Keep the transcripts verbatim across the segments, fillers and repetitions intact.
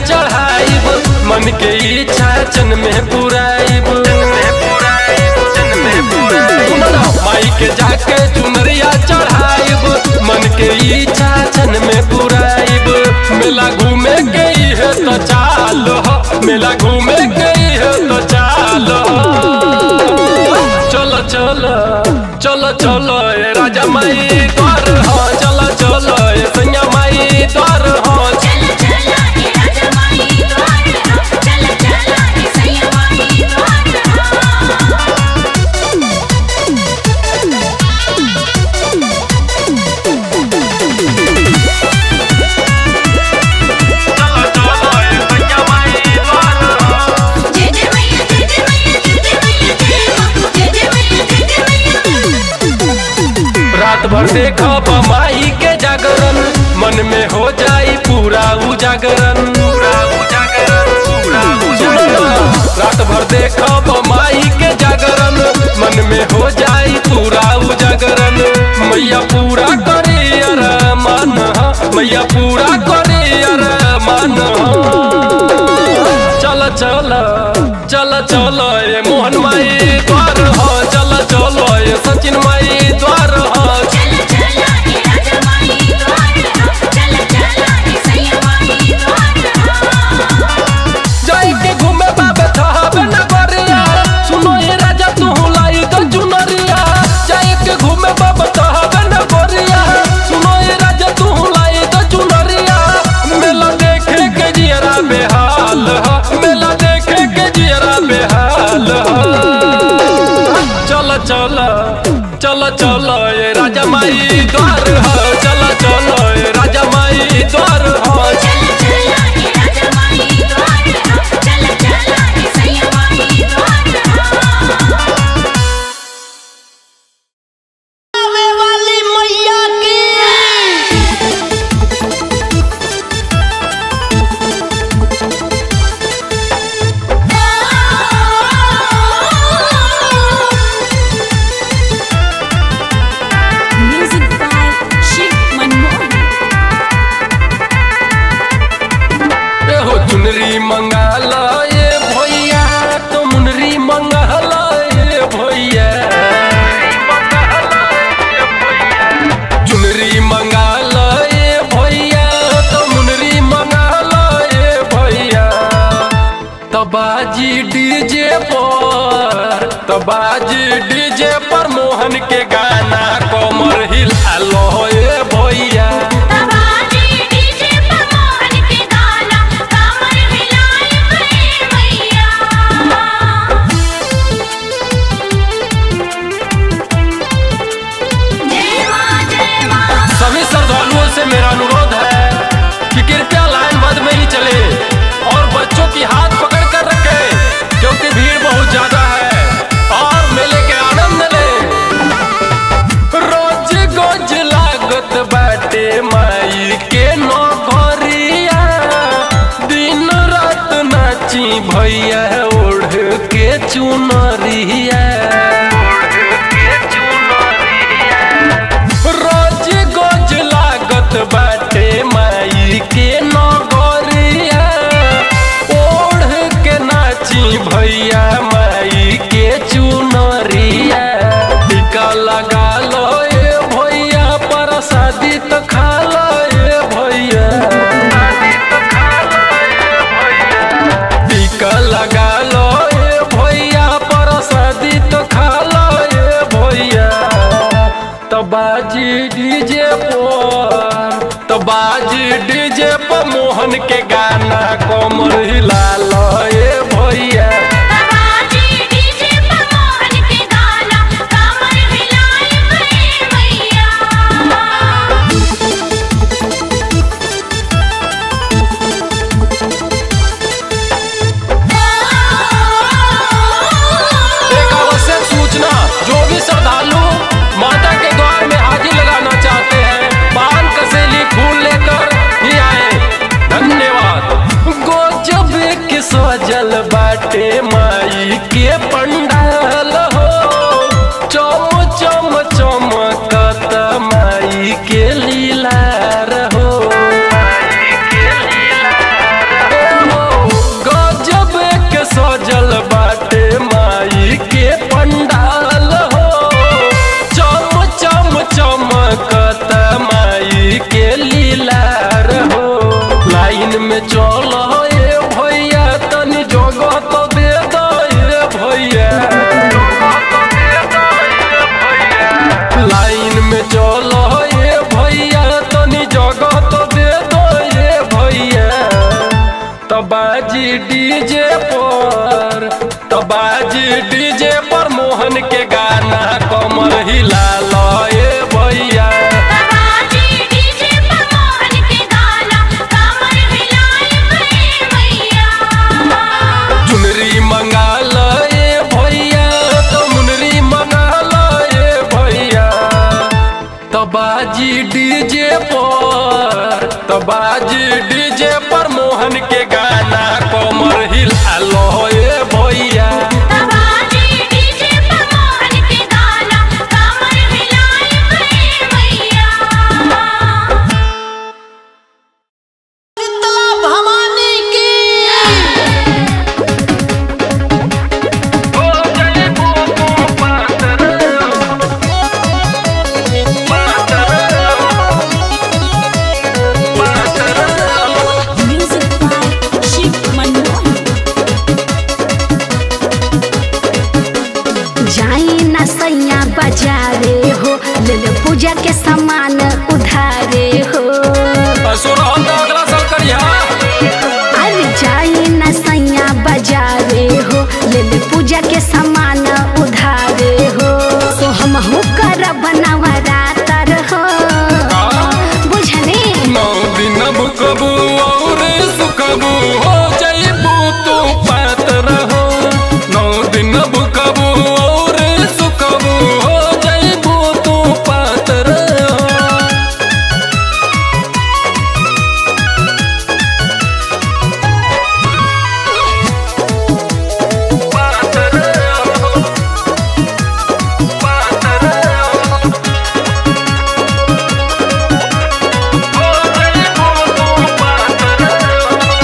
चढ़ाइब, मन के इच्छा चन में पुराइब। माई के जाके चुनरिया चढ़ाइब, मन के इच्छा चन में पुराइब। मेला घूमे गई है तो चालो, मेला घूमे गई है तो चालो। चलो चलो चलो चलो ए राजा माई द्वार हो, चलो चलो ए सैया माई द्वार हो। चलो चलो ए राजा माई द्वार हो, चलो चलो ए सैया माई द्वार हो। रात भर देखब माई के जागरण, मन में हो जाई पूरा उजागरण। रात भर देखब माई के जागरण, मन में हो जाई पूरा उजागरण। मैया पूरा करे अरमान, मैया पूरा करे अरमान। चल चल चल चल ए मोहन माई द्वार हो, चल चल ए सचिन माई द्वार हो। चलो चलो ए राजा माई द्वार हो, चलो चलो ए सैया माई द्वार हो। जाई के घूमे बाबे थहबे न गरिया, सुनो ए राजा तू लाई तो चुनरिया। जाई के घूमे बाबे थहबे न गरिया, सुनो ए राजा तू लाई तो चुनरिया। मेला देखे के जियरा बेहाल हो, मेला देखे के जियरा बेहाल हो। चल चल चल चल ए राजा माई द्वार हो, चल चल ए राजा माई द्वार हो। चलो चलो ए राजा माई द्वार हो, चलो चलो ए सैया माई द्वार हो। आवे वाली मैया की म्यूजिक बाय शिव मनमोहन। एहो चुनरी मंगाला ये भैया, तो मुनरी मंगाला ये भैया। चुनरी मंगाला ये भैया, तो मुनरी मंगाला ये भैया। तबाजी डीजे पर, तबाजी डीजे पर मोहन के गाना कमर हिला लो ये भैया। तबाजी डीजे पर मोहन के गाना, कमर हिलाए बे मैया। जय मां जय मां। सभी श्रद्धालुओं से मेरा अनुरोध है कि कृपया लाइनबद्ध में ही चले और बच्चों की हाथ पकड़ कर रखे, क्योंकि भीड़ बहुत ज्यादा है। और मेले के आनंद ले। रोज गोज लागत बाटे माई के नौकरिया, दिन रात नाची भैया ओढ़ के चुनरिया। रोज गोज लागत बाटे माई के नगरिया, ओढ़ के नाची भैया माई के चुनरिया। टीका लगा लो ए भैया, प्रसादी तो खा लो ए भैया। टीका लगा लो ए भैया, प्रसादी तो खा लो ए भैया। तबाजी डीजे पर, तबाजी डीजे पर मोहन के गाना कमर हिला लो ए भैया। तबाजी डीजे पर मोहन के गाना, कमर हिलाए बे मैया। एक आवश्यक सूचना, जो भी श्रद्धालु माता के द्वार में हाजिर लगाना चाहते हैं, पान कसेली फूल लेकर ही आए। धन्यवाद। गोजब के सजल बाटे माई के पंडाल हो, चम चम चमकत माई के लीला रहो। बाजी डीजे पर, तो बाजी डीजे पर मोहन के गाना कमर हिला लो ए भैया। बाजी डीजे पर मोहन के गाना कमर हिलाए भैया। चुनरी मंगा लो ए भैया, तो मुनरी मंगा लो ए भैया। तो बाजी डीजे पर, तो बाजी डीजे पर मोहन के गाना कमर हिला लो ए भैया। बाजी डीजे पर मोहन के गाना कमर हिलाए भैया। शीतला भवानी की जाई ना सैया बाजारे हो, ले ले पूजा के सामान उधारे हो। अरे जाई ना सैया बाजारे हो, ले ले पूजा के सामान उधारे हो। तो हम हूँ कर बनवरातर हो, बुझने नौ दिन भुकबू और सुखबू हो जइबू तू पातर हो। नौ दिन भुकबू और सुखबू हो जइबू तू पातर हो। पातर हो, पातर हो, हो जइबू तू पातर हो।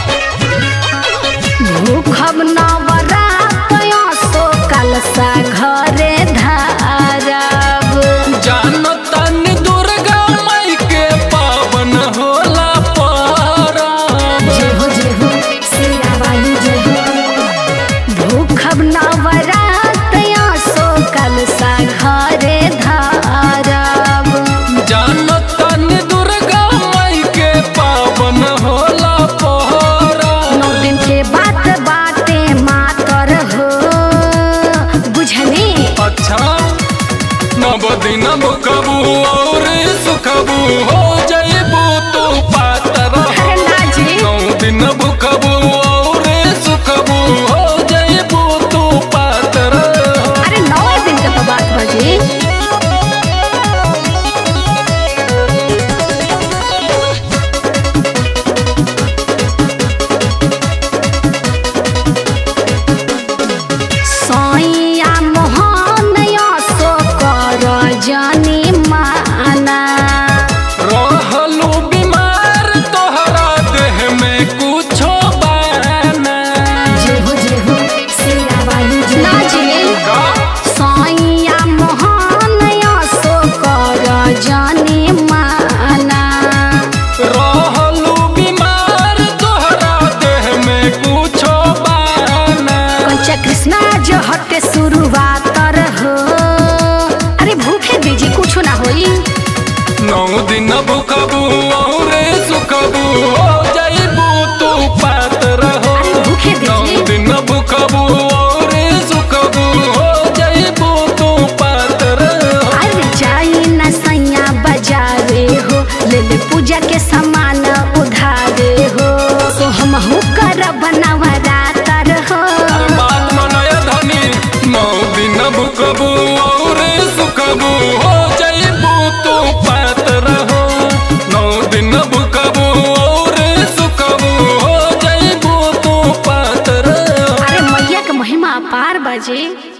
भूखब नवरात सो कलसा घरे धारब। जानो तन दुर्गा माई के पावन होला परब। जय हो जय हो शेरा वाली जय हो। भूखब नवरात सो कलसा घरे धारब। जानो तन दुर्गा माई के पावन होला परब। नौ दिन के बात बाटे मातर हो, बुझने अच्छा नव दिन भुकबू और सुखबू हो जइबू तू पातर हो। अरे ना जी नौ दिन भुकबू और सुखबू हो जइबू तू पातर हो। अरे नौ दिन का तो बात बजे। सैया मोहन सो कर जानी माना। रहलू बीमार तोहरा देह में कुछो बना। जय हो जय हो शेरा वाली जय ना जी सैया मोहन सो कर जानी माना। रहलू बीमार तोहरा देह में कुछो बना। कंचा कृष्णा जो हटे शुरुआत हो। अरे भूखे दीजिए कुछ ना होई। नौ दिन भुकबू और सुखबू हो जइबू तू पातर हो। अरे भूखे नौ दीजिए दिन भुकबू और सुखबू हो जइबू तू पातर हो। अरे जाई ना सैया बाजारे हो, ले ले पूजा के सामान उधारे हो। तो हम हूँ कर बनवरातर हो। बात मनय धनी नौ दिन भुकबू और सुखबू हो जइबू तू पातर हो। नौ दिन भुकबू और सुखबू हो जइबू तू पातर हो। अरे मैया के महिमा अपार बजे।